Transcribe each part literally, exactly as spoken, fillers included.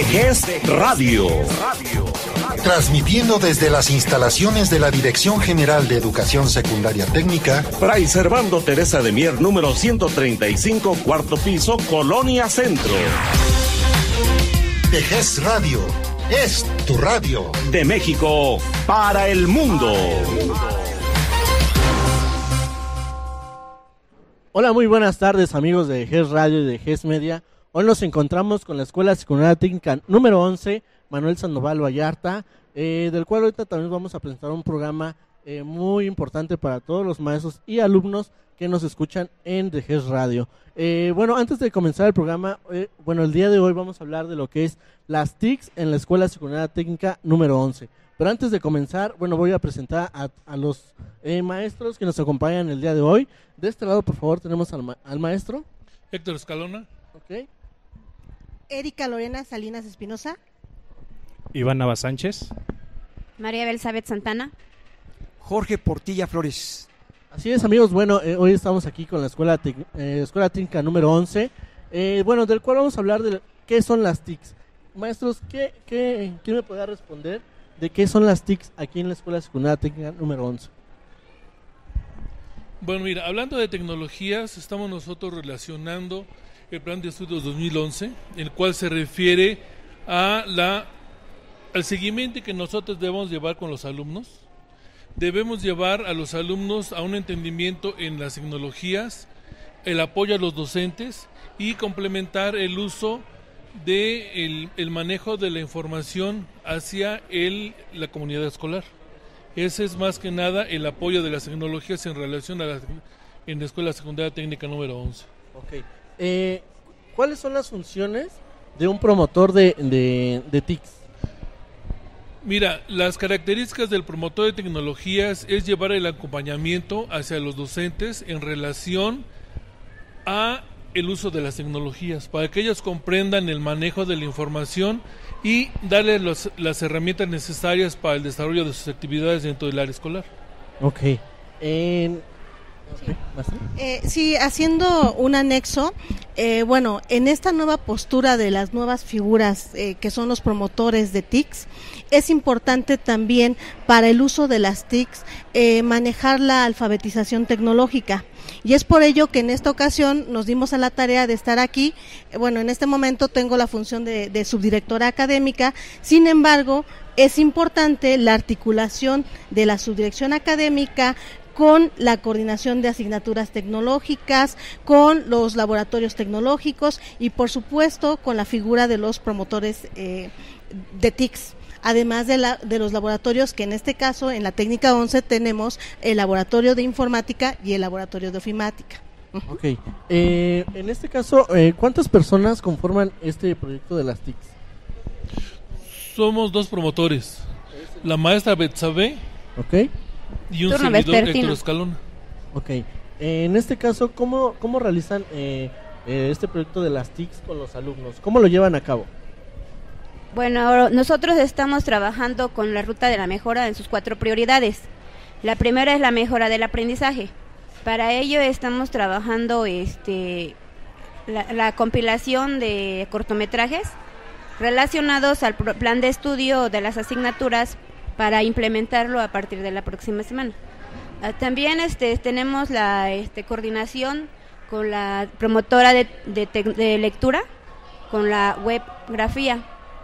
Tejez Radio. Transmitiendo desde las instalaciones de la Dirección General de Educación Secundaria Técnica, Fray Servando Teresa de Mier, número ciento treinta y cinco, cuarto piso, Colonia Centro. Tejez Radio, es tu radio. De México para el mundo. Hola, muy buenas tardes, amigos de Tejez Radio y de Tejez Media. Hoy nos encontramos con la Escuela Secundaria Técnica número once, Manuel Sandoval Vallarta, eh, del cual ahorita también vamos a presentar un programa eh, muy importante para todos los maestros y alumnos que nos escuchan en Tejez Radio. Eh, bueno, antes de comenzar el programa, eh, bueno, el día de hoy vamos a hablar de lo que es las T I Cs en la Escuela Secundaria Técnica número once. Pero antes de comenzar, bueno, voy a presentar a, a los eh, maestros que nos acompañan el día de hoy. De este lado, por favor, tenemos al, ma- al maestro Héctor Escalona. Ok. Erika Lorena Salinas Espinosa. Iván Nava Sánchez. María Belzabeth Santana. Jorge Portilla Flores. Así es, amigos, bueno, eh, hoy estamos aquí con la Escuela, Tec- eh, Escuela Técnica número once, eh, bueno, del cual vamos a hablar de qué son las T I Cs. Maestros, ¿qué, qué, ¿quién me podrá responder de qué son las T I Cs aquí en la Escuela Secundaria Técnica número once? Bueno, mira, hablando de tecnologías, estamos nosotros relacionando el Plan de Estudios dos mil once, el cual se refiere a la al seguimiento que nosotros debemos llevar con los alumnos. Debemos llevar a los alumnos a un entendimiento en las tecnologías, el apoyo a los docentes y complementar el uso de el, el manejo de la información hacia el, la comunidad escolar. Ese es más que nada el apoyo de las tecnologías en relación a la, en la Escuela Secundaria Técnica número once. Ok. Eh, ¿Cuáles son las funciones de un promotor de, de, de T I Cs? Mira, las características del promotor de tecnologías es llevar el acompañamiento hacia los docentes en relación a el uso de las tecnologías, para que ellos comprendan el manejo de la información y darles los, las herramientas necesarias para el desarrollo de sus actividades dentro del área escolar. Ok. En... Okay. Eh, sí, haciendo un anexo, eh, bueno, en esta nueva postura de las nuevas figuras eh, que son los promotores de T I Cs, es importante también para el uso de las T I Cs eh, manejar la alfabetización tecnológica. Y es por ello que en esta ocasión nos dimos a la tarea de estar aquí. Bueno, en este momento tengo la función de, de subdirectora académica, sin embargo, es importante la articulación de la subdirección académica con la coordinación de asignaturas tecnológicas, con los laboratorios tecnológicos y por supuesto con la figura de los promotores eh, de T I Cs. Además de, la, de los laboratorios que en este caso en la técnica once tenemos el laboratorio de informática y el laboratorio de ofimática. Ok, eh, en este caso, eh, ¿cuántas personas conforman este proyecto de las T I Cs? Somos dos promotores, la maestra Betsabe Ok. y un Turno servidor vespertino. Héctor Escalona. Ok, eh, en este caso, ¿cómo, cómo realizan eh, eh, este proyecto de las T I Cs con los alumnos? ¿Cómo lo llevan a cabo? Bueno, nosotros estamos trabajando con la ruta de la mejora en sus cuatro prioridades. La primera es la mejora del aprendizaje. Para ello estamos trabajando este, la, la compilación de cortometrajes relacionados al pro- plan de estudio de las asignaturas para implementarlo a partir de la próxima semana. Ah, también este, tenemos la este, coordinación con la promotora de, de, te- de lectura, con la webgrafía.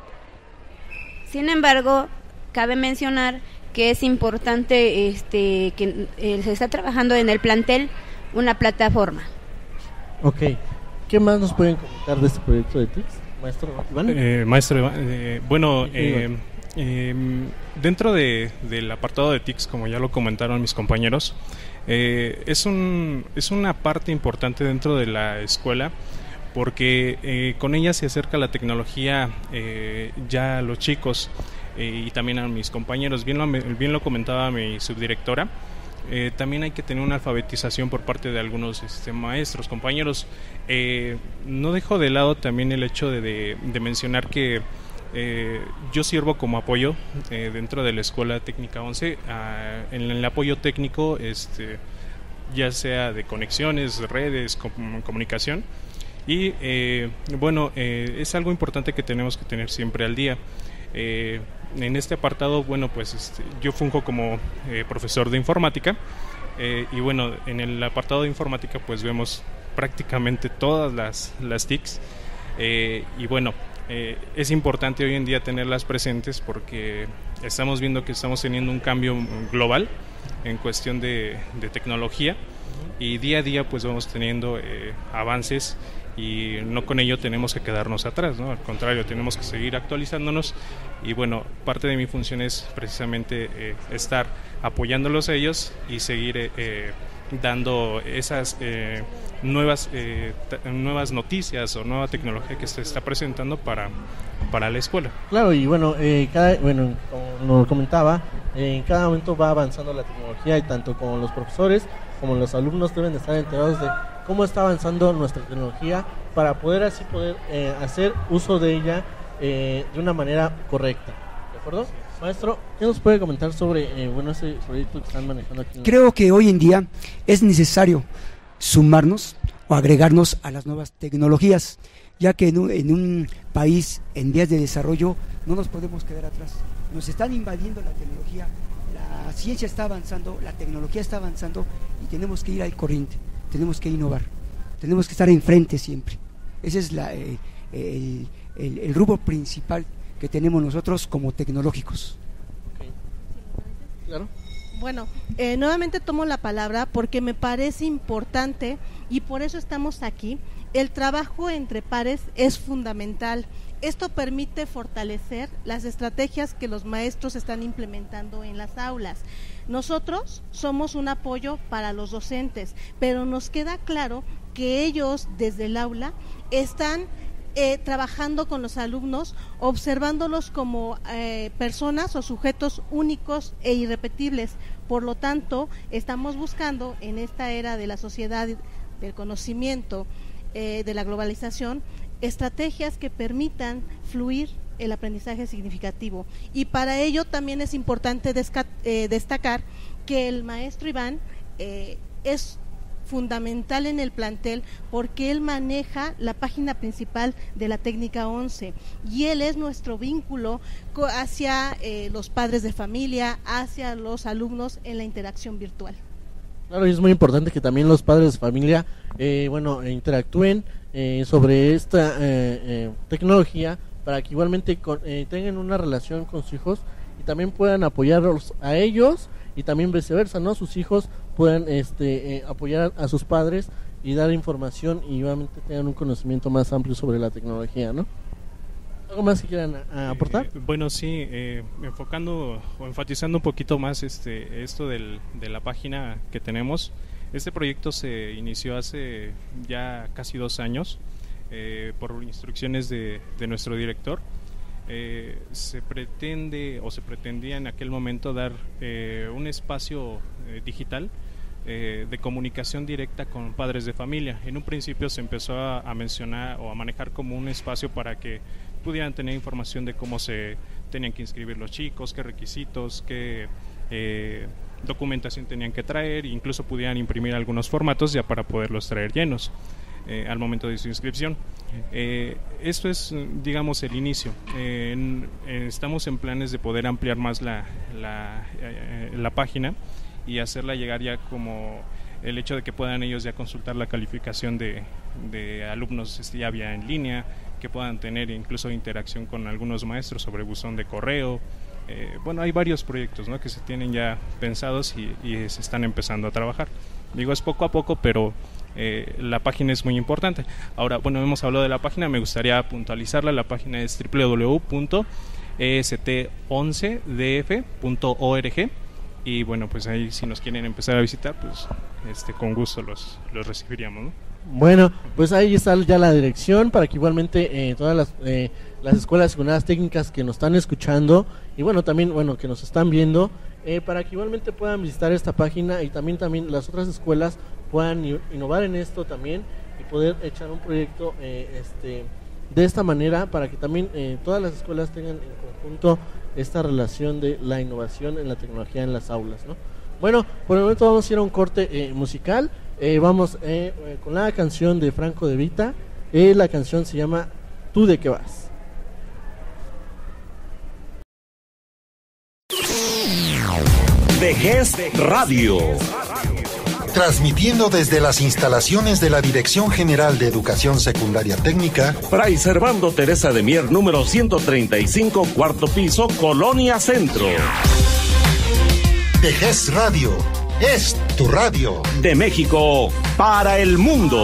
Sin embargo, cabe mencionar que es importante este, que eh, se está trabajando en el plantel una plataforma. Ok, ¿qué más nos pueden comentar de este proyecto de T I Cs, maestro Iván? Eh, maestro Iván, eh, bueno, Sí, eh, Iván. eh, dentro de, del apartado de T I Cs, como ya lo comentaron mis compañeros, eh, es, un, es una parte importante dentro de la escuela, porque eh, con ella se acerca la tecnología eh, ya a los chicos eh, y también a mis compañeros. Bien lo, bien lo comentaba mi subdirectora, eh, también hay que tener una alfabetización por parte de algunos este, maestros, compañeros. Eh, no dejo de lado también el hecho de, de, de mencionar que eh, yo sirvo como apoyo eh, dentro de la Escuela Técnica once, uh, en el apoyo técnico, este, ya sea de conexiones, redes, com- comunicación. Y eh, bueno, eh, es algo importante que tenemos que tener siempre al día. Eh, en este apartado, bueno, pues este, yo funjo como eh, profesor de informática, eh, y bueno, en el apartado de informática pues vemos prácticamente todas las, las T I Cs, eh, y bueno, eh, es importante hoy en día tenerlas presentes porque estamos viendo que estamos teniendo un cambio global en cuestión de, de tecnología, y día a día pues vamos teniendo eh, avances, y no con ello tenemos que quedarnos atrás, ¿no? Al contrario, tenemos que seguir actualizándonos, y bueno, parte de mi función es precisamente eh, estar apoyándolos a ellos y seguir eh, eh, dando esas eh, nuevas eh, t- nuevas noticias o nueva tecnología que se está presentando para, para la escuela. Claro, y bueno, eh, cada, bueno como lo comentaba, eh, en cada momento va avanzando la tecnología, y tanto como los profesores como los alumnos deben de estar enterados de cómo está avanzando nuestra tecnología para poder así poder eh, hacer uso de ella eh, de una manera correcta. ¿De acuerdo? Maestro, ¿qué nos puede comentar sobre eh, bueno, ese proyecto que están manejando aquí? Creo que hoy en día es necesario sumarnos o agregarnos a las nuevas tecnologías, ya que en un, en un país en vías de desarrollo no nos podemos quedar atrás. Nos están invadiendo la tecnología, la ciencia está avanzando, la tecnología está avanzando, y tenemos que ir al corriente, tenemos que innovar, tenemos que estar enfrente siempre. Ese es la, eh, el, el, el rubro principal que tenemos nosotros como tecnológicos. Okay. Claro. Bueno, eh, nuevamente tomo la palabra porque me parece importante, y por eso estamos aquí. El trabajo entre pares es fundamental. Esto permite fortalecer las estrategias que los maestros están implementando en las aulas. Nosotros somos un apoyo para los docentes, pero nos queda claro que ellos desde el aula están eh, trabajando con los alumnos, observándolos como eh, personas o sujetos únicos e irrepetibles. Por lo tanto, estamos buscando en esta era de la sociedad del conocimiento, eh, de la globalización, estrategias que permitan fluir el aprendizaje significativo, y para ello también es importante desca- eh, destacar que el maestro Iván eh, es fundamental en el plantel porque él maneja la página principal de la técnica once, y él es nuestro vínculo co- hacia eh, los padres de familia, hacia los alumnos en la interacción virtual. Claro, y es muy importante que también los padres de familia eh, bueno, interactúen eh, sobre esta eh, eh, tecnología, para que igualmente con, eh, tengan una relación con sus hijos y también puedan apoyarlos a ellos, y también viceversa, ¿no? Sus hijos puedan este, eh, apoyar a sus padres y dar información, y igualmente tengan un conocimiento más amplio sobre la tecnología, ¿no? ¿Algo más que quieran a, a aportar? Eh, bueno, sí, eh, enfocando o enfatizando un poquito más este esto del, de la página que tenemos. Este proyecto se inició hace ya casi dos años eh, por instrucciones de, de nuestro director. Eh, se pretende o se pretendía en aquel momento dar eh, un espacio eh, digital eh, de comunicación directa con padres de familia. En un principio se empezó a, a mencionar o a manejar como un espacio para que pudieran tener información de cómo se tenían que inscribir los chicos, qué requisitos, qué eh, documentación tenían que traer, incluso pudieran imprimir algunos formatos ya para poderlos traer llenos eh, al momento de su inscripción. Eh, esto es, digamos, el inicio. Eh, en, eh, estamos en planes de poder ampliar más la, la, eh, la página y hacerla llegar ya como el hecho de que puedan ellos ya consultar la calificación de, de alumnos este, ya vía en línea, que puedan tener incluso interacción con algunos maestros sobre buzón de correo. Eh, bueno, hay varios proyectos, ¿no?, que se tienen ya pensados y, y se están empezando a trabajar. Digo, es poco a poco, pero eh, la página es muy importante. Ahora, bueno, hemos hablado de la página, me gustaría puntualizarla. La página es doble u doble u doble u punto e s t once d f punto org, y bueno, pues ahí si nos quieren empezar a visitar, pues este con gusto los, los recibiríamos, ¿no? Bueno, pues ahí está ya la dirección para que igualmente eh, todas las, eh, las escuelas secundarias técnicas que nos están escuchando, y bueno, también bueno que nos están viendo, eh, para que igualmente puedan visitar esta página, y también también las otras escuelas puedan innovar en esto también y poder echar un proyecto eh, este de esta manera, para que también eh, todas las escuelas tengan en conjunto esta relación de la innovación en la tecnología en las aulas, ¿no? Bueno, por el momento vamos a ir a un corte eh, musical. Eh, vamos eh, eh, con la canción de Franco De Vita, Eh, la canción se llama ¿Tú de qué vas? De G E S Radio. Transmitiendo desde las instalaciones de la Dirección General de Educación Secundaria Técnica, Fray Servando Teresa de Mier, número ciento treinta y cinco, cuarto piso, Colonia Centro. De G E S Radio, es tu radio. De México para el mundo.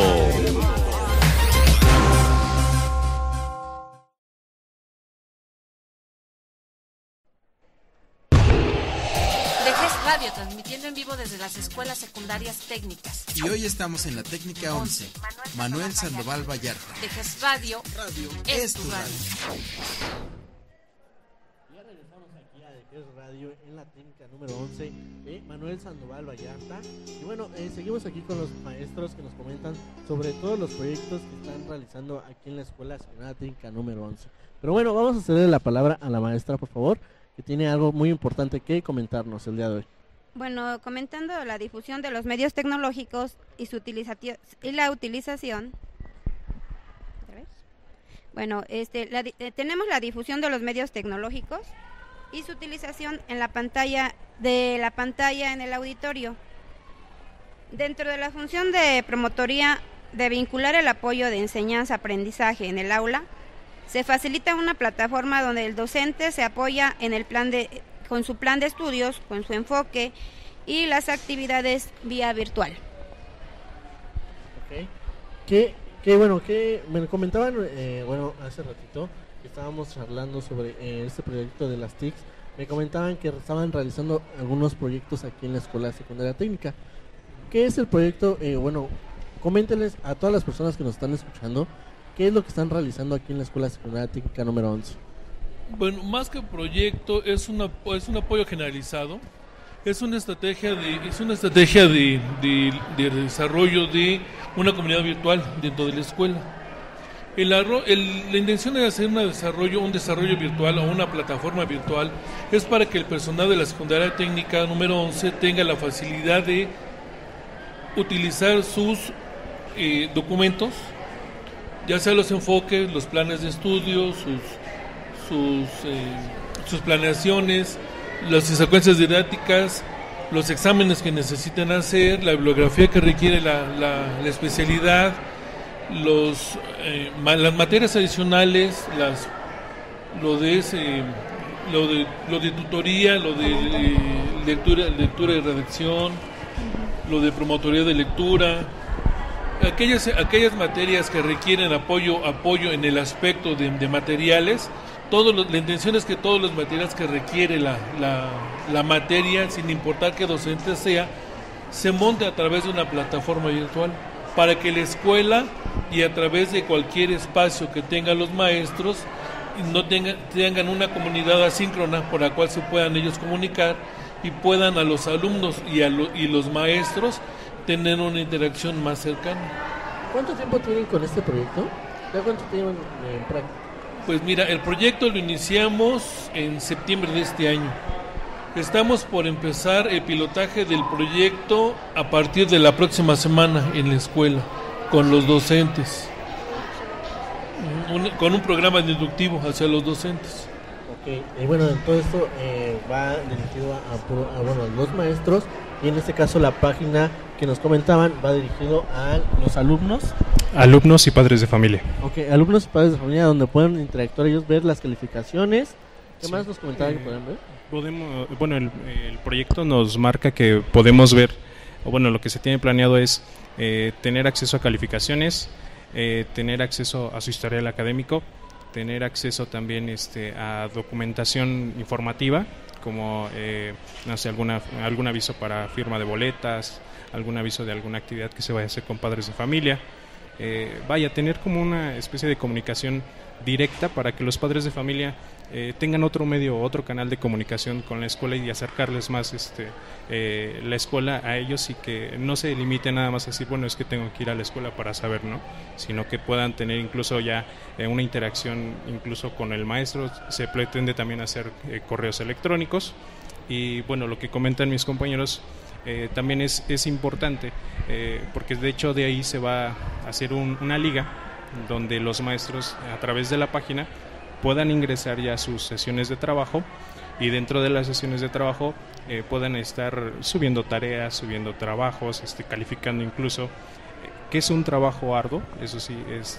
Radio, transmitiendo en vivo desde las escuelas secundarias técnicas. Y hoy estamos en la técnica once, Manuel Sandoval Vallarta. De G E S Radio, Radio es, es tu radio. radio. Ya regresamos aquí a De G E S Radio en la técnica número once de Manuel Sandoval Vallarta. Y bueno, eh, seguimos aquí con los maestros que nos comentan sobre todos los proyectos que están realizando aquí en la escuela secundaria técnica número once. Pero bueno, vamos a cederle la palabra a la maestra, por favor, que tiene algo muy importante que comentarnos el día de hoy. Bueno, comentando la difusión de los medios tecnológicos y su utilización y la utilización. Bueno, este, la, eh, tenemos la difusión de los medios tecnológicos y su utilización en la pantalla de la pantalla en el auditorio. Dentro de la función de promotoría de vincular el apoyo de enseñanza-aprendizaje en el aula, se facilita una plataforma donde el docente se apoya en el plan de con su plan de estudios, con su enfoque y las actividades vía virtual. Okay. ¿Qué, qué bueno, que me comentaban, eh, bueno, hace ratito que estábamos charlando sobre eh, este proyecto de las T I Cs, me comentaban que estaban realizando algunos proyectos aquí en la Escuela Secundaria Técnica. ¿Qué es el proyecto? Eh, bueno, coméntenles a todas las personas que nos están escuchando, ¿qué es lo que están realizando aquí en la Escuela Secundaria Técnica número once? Bueno, más que proyecto, es, una, es un apoyo generalizado, es una estrategia de, es una estrategia de, de, de desarrollo de una comunidad virtual dentro de la escuela. El, el, la intención de hacer una desarrollo, un desarrollo virtual o una plataforma virtual es para que el personal de la secundaria técnica número once tenga la facilidad de utilizar sus eh, documentos, ya sea los enfoques, los planes de estudio, sus sus, eh, sus planeaciones, las secuencias didácticas, los exámenes que necesitan hacer, la bibliografía que requiere la, la, la especialidad, los, eh, ma, las materias adicionales, las, lo, de ese, lo, de, lo de tutoría, lo de eh, lectura, lectura y redacción, lo de promotoría de lectura, aquellas, aquellas materias que requieren apoyo, apoyo en el aspecto de, de materiales. Todos los, la intención es que todos los materiales que requiere la, la, la materia, sin importar qué docente sea, se monte a través de una plataforma virtual para que la escuela y a través de cualquier espacio que tengan los maestros no tengan, tengan una comunidad asíncrona por la cual se puedan ellos comunicar y puedan a los alumnos y, a lo, y los maestros tener una interacción más cercana. ¿Cuánto tiempo tienen con este proyecto? ¿Ya cuánto tienen en práctica? Pues mira, el proyecto lo iniciamos en septiembre de este año. Estamos por empezar el pilotaje del proyecto a partir de la próxima semana en la escuela, con los docentes, un, con un programa deductivo hacia los docentes. Ok, y bueno, todo esto eh, va dirigido a, a, a bueno, los maestros, y en este caso la página que nos comentaban va dirigido a los alumnos. Alumnos y padres de familia. Ok, alumnos y padres de familia, donde pueden interactuar ellos, ver las calificaciones. ¿Qué sí. más nos comentaban eh, que pueden ver? Podemos, bueno, el, el proyecto nos marca que podemos ver, o bueno, lo que se tiene planeado es eh, tener acceso a calificaciones, eh, tener acceso a su historial académico, tener acceso también este, a documentación informativa, como eh, no sé, alguna, algún aviso para firma de boletas, algún aviso de alguna actividad que se vaya a hacer con padres de familia. Eh, vaya, tener como una especie de comunicación directa para que los padres de familia eh, tengan otro medio, otro canal de comunicación con la escuela y acercarles más este, eh, la escuela a ellos, y que no se limite nada más a decir, bueno, es que tengo que ir a la escuela para saber, ¿no? Sino que puedan tener incluso ya eh, una interacción incluso con el maestro. Se pretende también hacer eh, correos electrónicos, y bueno, lo que comentan mis compañeros Eh, también es, es importante, eh, porque de hecho de ahí se va a hacer un, una liga donde los maestros a través de la página puedan ingresar ya sus sesiones de trabajo y dentro de las sesiones de trabajo eh, puedan estar subiendo tareas, subiendo trabajos, este, calificando incluso, que es un trabajo arduo, eso sí, es,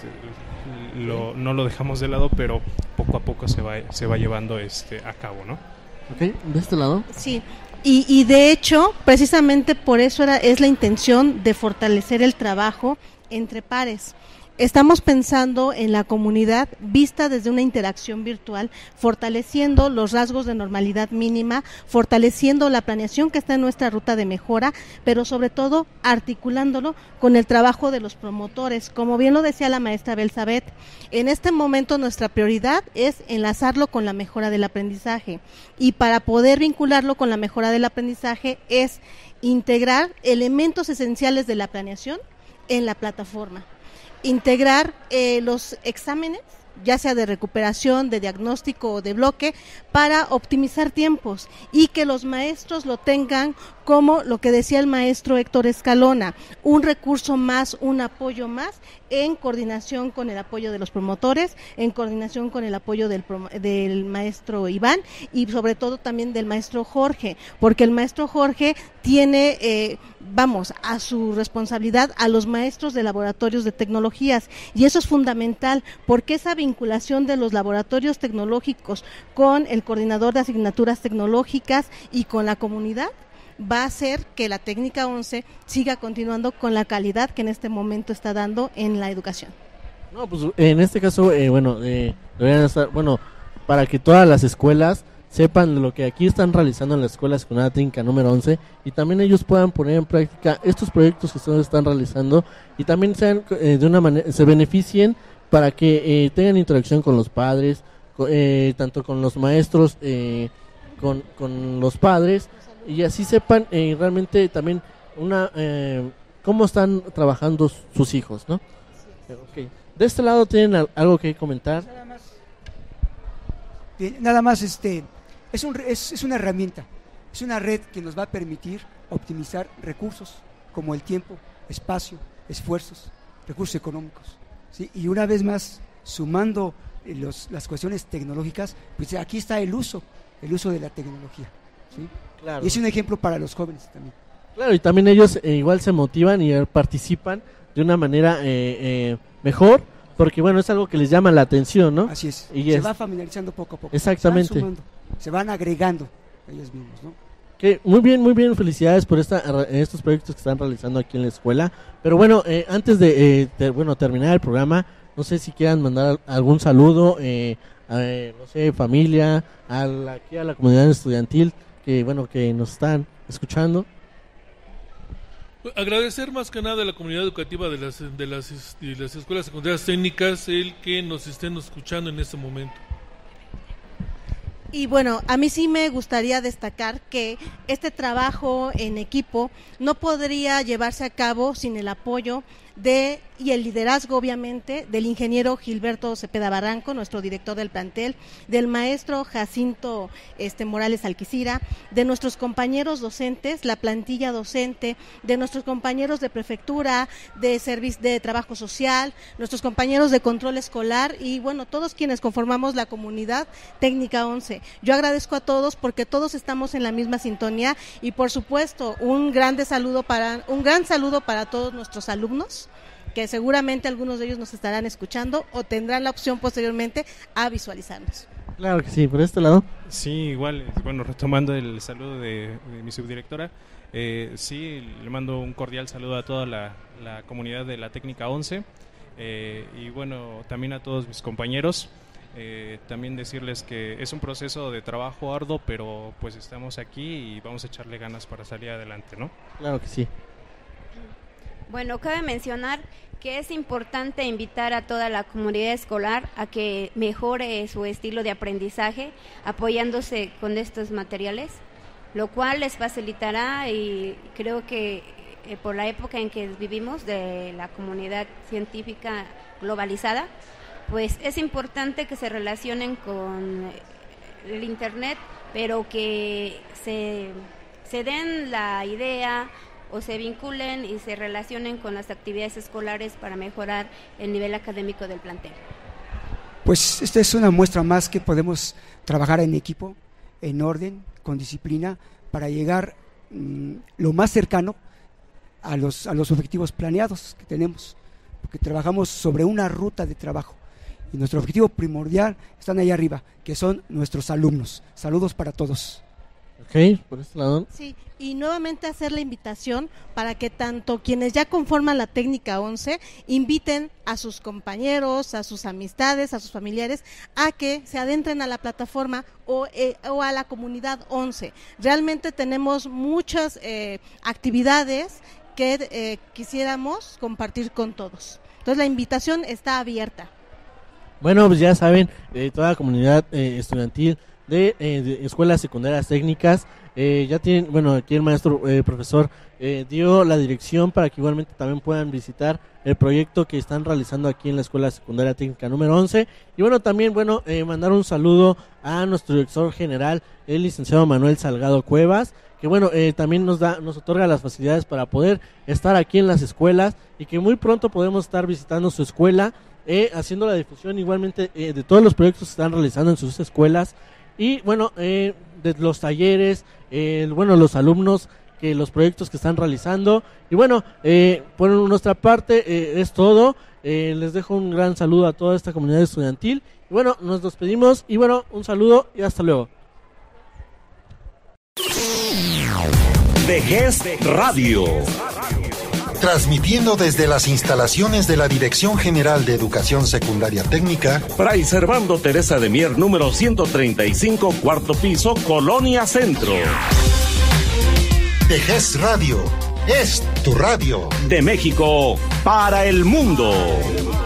lo, no lo dejamos de lado, pero poco a poco se va, se va llevando este, a cabo, ¿no? Ok, ¿de este lado? Sí, y, y de hecho, precisamente por eso era, es la intención de fortalecer el trabajo entre pares. Estamos pensando en la comunidad vista desde una interacción virtual, fortaleciendo los rasgos de normalidad mínima, fortaleciendo la planeación que está en nuestra ruta de mejora, pero sobre todo articulándolo con el trabajo de los promotores. Como bien lo decía la maestra Belsabeth, en este momento nuestra prioridad es enlazarlo con la mejora del aprendizaje, y para poder vincularlo con la mejora del aprendizaje es integrar elementos esenciales de la planeación en la plataforma. Integrar eh, los exámenes, ya sea de recuperación, de diagnóstico o de bloque, para optimizar tiempos y que los maestros lo tengan como lo que decía el maestro Héctor Escalona, un recurso más, un apoyo más, en coordinación con el apoyo de los promotores, en coordinación con el apoyo del, del maestro Iván y sobre todo también del maestro Jorge, porque el maestro Jorge tiene, eh, vamos, a su responsabilidad a los maestros de laboratorios de tecnologías, y eso es fundamental, porque esa vinculación de los laboratorios tecnológicos con el coordinador de asignaturas tecnológicas y con la comunidad va a hacer que la técnica once siga continuando con la calidad que en este momento está dando en la educación. No, pues en este caso, eh, bueno, eh, deberían estar, bueno, para que todas las escuelas sepan lo que aquí están realizando en la Escuela Secundaria Técnica número once, y también ellos puedan poner en práctica estos proyectos que ustedes están realizando, y también sean eh, de una manera, se beneficien para que eh, tengan interacción con los padres, co- eh, tanto con los maestros, eh, con, con los padres, y así sepan eh, realmente también una eh, cómo están trabajando sus hijos, ¿no? Okay. De este lado, ¿tienen al- algo que comentar? Nada más, bien, nada más este, es, un, es, es una herramienta, es una red que nos va a permitir optimizar recursos como el tiempo, espacio, esfuerzos, recursos económicos, ¿sí? Y una vez más, sumando eh, los, las cuestiones tecnológicas, pues aquí está el uso, el uso de la tecnología, ¿sí? Claro. Y es un ejemplo para los jóvenes también. Claro, y también ellos eh, igual se motivan y eh, participan de una manera eh, eh, mejor, porque bueno, es algo que les llama la atención, ¿no? Así es, y se es... va familiarizando poco a poco. Exactamente. Se van sumando, se van agregando ellos mismos, ¿no? Que muy bien, muy bien, felicidades por esta, estos proyectos que están realizando aquí en la escuela. Pero bueno, eh, antes de, eh, de bueno terminar el programa, no sé si quieran mandar algún saludo, eh, a, no sé, familia, a la, aquí a la comunidad estudiantil que bueno que nos están escuchando. Agradecer más que nada a la comunidad educativa de las, de las, de las escuelas secundarias técnicas el que nos estén escuchando en este momento. Y bueno, a mí sí me gustaría destacar que este trabajo en equipo no podría llevarse a cabo sin el apoyo de y el liderazgo obviamente del ingeniero Gilberto Cepeda Barranco, nuestro director del plantel, del maestro Jacinto este, Morales Alquicira, de nuestros compañeros docentes, la plantilla docente, de nuestros compañeros de prefectura, de servicio de trabajo social, nuestros compañeros de control escolar y bueno, todos quienes conformamos la comunidad técnica once. Yo agradezco a todos porque todos estamos en la misma sintonía y por supuesto un grande saludo para un gran saludo para todos nuestros alumnos, que seguramente algunos de ellos nos estarán escuchando o tendrán la opción posteriormente a visualizarnos. Claro que sí, por este lado. Sí, igual, bueno, retomando el saludo de, de mi subdirectora, eh, sí, le mando un cordial saludo a toda la, la comunidad de la Técnica once eh, y bueno, también a todos mis compañeros. Eh, también decirles que es un proceso de trabajo arduo, pero pues estamos aquí y vamos a echarle ganas para salir adelante, ¿no? Claro que sí. Bueno, cabe mencionar que es importante invitar a toda la comunidad escolar a que mejore su estilo de aprendizaje apoyándose con estos materiales, lo cual les facilitará y creo que eh, por la época en que vivimos de la comunidad científica globalizada, pues es importante que se relacionen con el internet, pero que se, se den la idea o se vinculen y se relacionen con las actividades escolares para mejorar el nivel académico del plantel. Pues esta es una muestra más que podemos trabajar en equipo, en orden, con disciplina, para llegar mmm, lo más cercano a los, a los objetivos planeados que tenemos, porque trabajamos sobre una ruta de trabajo y nuestro objetivo primordial están allá arriba, que son nuestros alumnos. Saludos para todos. Ok, por este lado. Sí, y nuevamente hacer la invitación para que tanto quienes ya conforman la técnica once inviten a sus compañeros, a sus amistades, a sus familiares a que se adentren a la plataforma o, eh, o a la comunidad once. Realmente tenemos muchas eh, actividades que eh, quisiéramos compartir con todos. Entonces la invitación está abierta. Bueno, pues ya saben, eh, toda la comunidad eh, estudiantil de, eh, de escuelas secundarias técnicas, eh, ya tienen, bueno, aquí el maestro, eh, profesor, eh, dio la dirección para que igualmente también puedan visitar el proyecto que están realizando aquí en la Escuela Secundaria Técnica número once, y bueno, también, bueno, eh, mandar un saludo a nuestro director general, el licenciado Manuel Salgado Cuevas, que bueno, eh, también nos da, nos otorga las facilidades para poder estar aquí en las escuelas, y que muy pronto podemos estar visitando su escuela, eh, haciendo la difusión igualmente eh, de todos los proyectos que están realizando en sus escuelas, y bueno, eh, de los talleres, eh, bueno, los alumnos, que los proyectos que están realizando, y bueno, eh, por nuestra parte eh, es todo. Eh, les dejo un gran saludo a toda esta comunidad estudiantil, y bueno, nos despedimos, y bueno, un saludo y hasta luego. De G E S Radio. Transmitiendo desde las instalaciones de la Dirección General de Educación Secundaria Técnica, Fray Servando Teresa de Mier, número ciento treinta y cinco, cuarto piso, Colonia Centro. De G E S Radio, es tu radio. De México para el mundo.